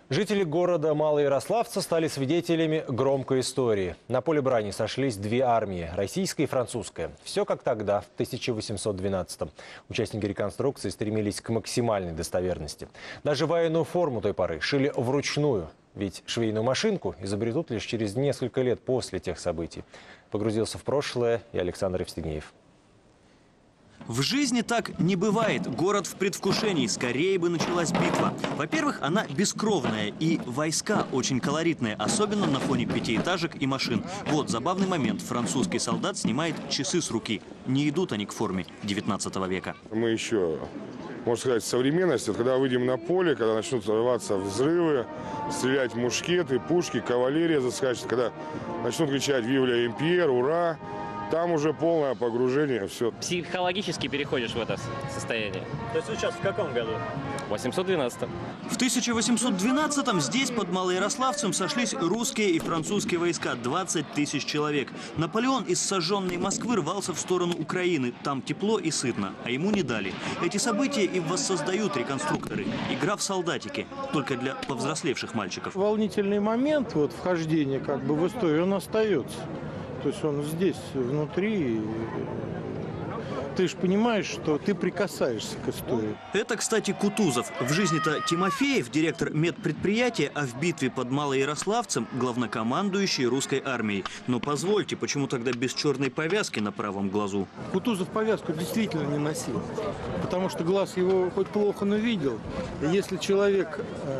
Жители города Малоярославца стали свидетелями громкой истории. На поле брани сошлись две армии – российская и французская. Все как тогда, в 1812-м. Участники реконструкции стремились к максимальной достоверности. Даже военную форму той поры шили вручную. Ведь швейную машинку изобретут лишь через несколько лет после тех событий. Погрузился в прошлое и Александр Евстигнеев. В жизни так не бывает. Город в предвкушении. Скорее бы началась битва. Во-первых, она бескровная. И войска очень колоритные. Особенно на фоне пятиэтажек и машин. Вот забавный момент. Французский солдат снимает часы с руки. Не идут они к форме 19 века. Мы еще, можно сказать, в современности. Вот когда выйдем на поле, когда начнут рваться взрывы, стрелять мушкеты, пушки, кавалерия заскачет. Когда начнут кричать «Вив ля Импьер», «Ура!», там уже полное погружение, все. Психологически переходишь в это состояние. То есть сейчас в каком году? В 812-м. В 1812-м здесь под Малоярославцем сошлись русские и французские войска. 20 тысяч человек. Наполеон из сожженной Москвы рвался в сторону Украины. Там тепло и сытно, а ему не дали. Эти события и воссоздают реконструкторы. Игра в солдатики, только для повзрослевших мальчиков. Волнительный момент вот вхождения как бы в историю, он остается. То есть он здесь, внутри. Ты же понимаешь, что ты прикасаешься к истории. Это, кстати, Кутузов. В жизни-то Тимофеев, директор медпредприятия, а в битве под Малоярославцем главнокомандующий русской армией. Но позвольте, почему тогда без черной повязки на правом глазу? Кутузов повязку действительно не носил. Потому что глаз его хоть плохо, но видел. И если человек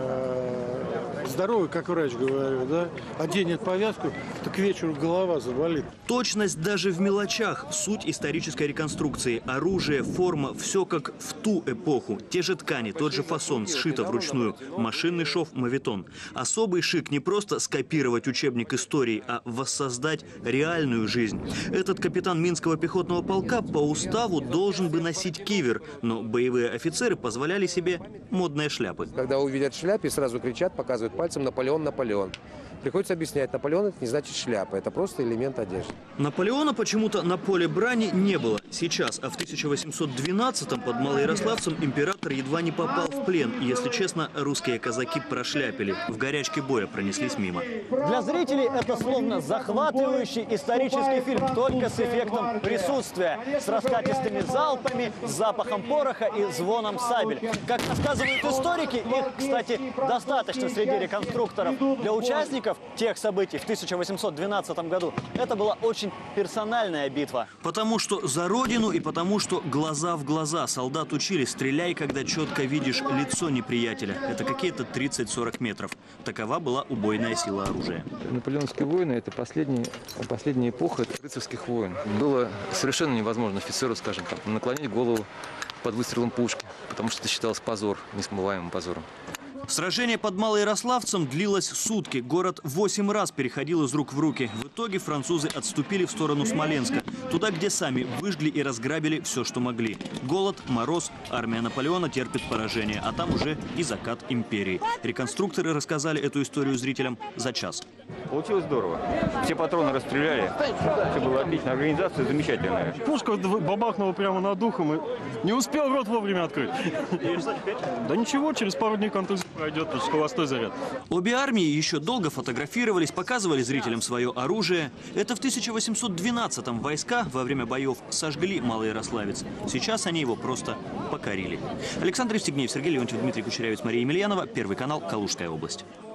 здоровый, как врач говорю, да, оденет повязку, то к вечеру голова заболит. Точность даже в мелочах. Суть исторической реконструкции. Оружие, форма, все как в ту эпоху. Те же ткани, тот же фасон, сшито вручную. Машинный шов, моветон. Особый шик не просто скопировать учебник истории, а воссоздать реальную жизнь. Этот капитан Минского пехотного полка по уставу должен бы носить кивер, но боевые офицеры позволяли себе модные шляпы. Когда увидят шляпы, сразу кричат, показывают пальцем «Наполеон, Наполеон». Приходится объяснять, Наполеон – это не значит шляпа, это просто элемент одежды. Наполеона почему-то на поле брани не было. Сейчас, а в 1812-м под Малоярославцем император едва не попал в плен. И, если честно, русские казаки прошляпили. В горячке боя пронеслись мимо. Для зрителей это словно захватывающий исторический фильм, только с эффектом присутствия, с раскатистыми залпами, с запахом пороха и звоном сабель. Как рассказывают историки, их, кстати, достаточно среди реконструкторов. Для участников тех событий в 1812 году это была очень персональная битва. Потому что за родину и потому что глаза в глаза. Солдат учили: стреляй, когда четко видишь лицо неприятеля. Это какие-то 30-40 метров. Такова была убойная сила оружия. Наполеоновские войны – это последняя эпоха рыцарских войн. Было совершенно невозможно офицеру, скажем, наклонить голову под выстрелом пушки, потому что это считалось позор, несмываемым позором. Сражение под Малоярославцем длилось сутки. Город 8 раз переходил из рук в руки. В итоге французы отступили в сторону Смоленска. Туда, где сами выжгли и разграбили все, что могли. Голод, мороз, армия Наполеона терпит поражение. А там уже и закат империи. Реконструкторы рассказали эту историю зрителям за час. Получилось здорово. Все патроны расстреляли. Все было отлично. Организация замечательная. Пушка бабахнула прямо над ухом и не успел рот вовремя открыть. Да ничего, через пару дней контузия пройдет, холостой заряд. Обе армии еще долго фотографировались, показывали зрителям свое оружие. Это в 1812-м войска во время боев сожгли Малоярославец. Сейчас они его просто покорили. Александр Евстигнеев, Сергей Леонтьев, Дмитрий Кучерявец, Мария Емельянова. Первый канал, Калужская область.